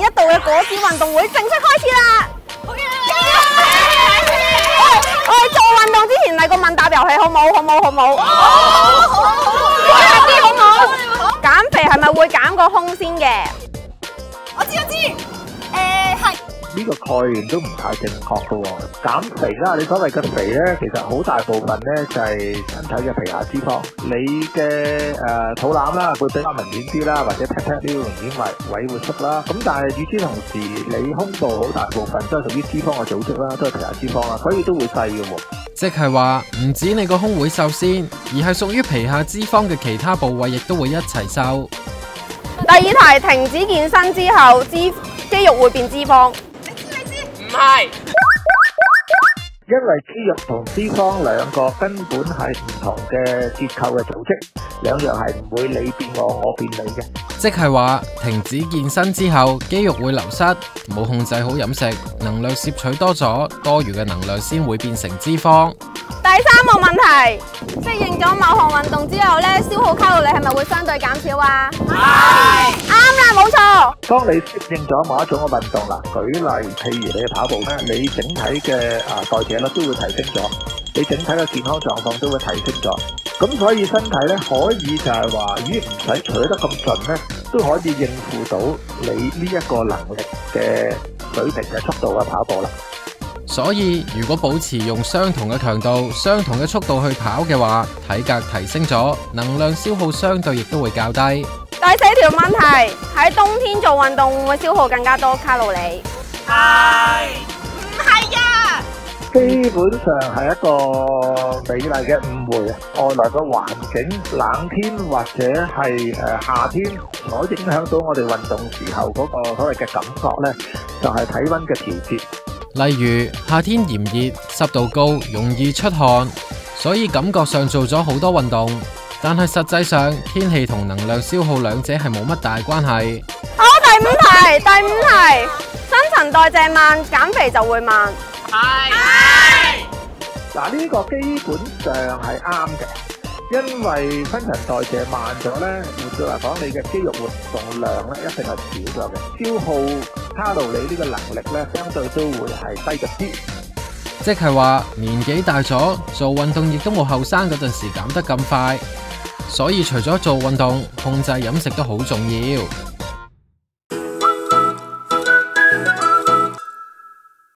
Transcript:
度嘅果子運動會正式開始啦！我哋做運動之前嚟個問答遊戲，好冇？好冇？好冇？開下機好冇？減肥係咪會減個胸先嘅？我知，係。 呢個概念都唔太正確嘅喎。減肥啦，你所謂嘅肥咧，其實好大部分咧就係身體嘅皮下脂肪。你嘅肚腩啦會比較明顯啲啦，或者 pat pat 呢個明顯位會縮啦。咁但係與此同時，你胸部好大部分都係屬於脂肪嘅組織啦，都係皮下脂肪啦，所以都會細嘅喎。 即係話唔止你個胸會瘦先，而係屬於皮下脂肪嘅其他部位亦都會一齊瘦。 第二題，停止健身之後，肌肉會變脂肪。 唔係， 因為肌肉同脂肪兩個根本係唔同嘅結構嘅組織，兩樣係唔會你變我變你嘅。 即係話停止健身之後，肌肉會流失，冇控制好飲食，能量攝取多咗，多餘嘅能量先會變成脂肪。 第三個問題，適應咗某項運動之後咧，消耗卡路里係咪會相對減少啊？係，啱啦，冇錯。 當你適應咗某一種嘅運動啦，舉例譬如你跑步咧，你整體嘅代謝率都會提升咗，你整體嘅健康狀況都會提升咗。咁所以身體咧可以就係話，咦唔使除得咁盡咧，都可以應付到你呢一個能力嘅水平嘅速度嘅跑步啦。 所以如果保持用相同嘅強度、相同嘅速度去跑嘅話，體格提升咗，能量消耗相對亦都會較低。 第四條問題，喺冬天做運動會唔會消耗更加多卡路里？係，唔係呀？ 基本上係一個美麗嘅誤會啊！外來嘅環境冷天或者係夏天所影響到我哋運動時候嗰個所謂嘅感覺呢，就係體溫嘅調節。 例如夏天炎熱、濕度高，容易出汗，所以感覺上做咗好多運動，但係實際上天氣同能量消耗兩者係冇乜大關係。 好，第五題，新陳代謝慢，減肥就會慢。係。 嗱，呢個基本上係啱嘅，因為新陳代謝慢咗呢，換句話講，你嘅肌肉活動量呢一定係少咗嘅，消耗卡路里呢個能力呢，相對都會係低咗啲。 即係話年紀大咗，做運動亦都冇後生嗰陣時減得咁快，所以除咗做運動，控制飲食都好重要。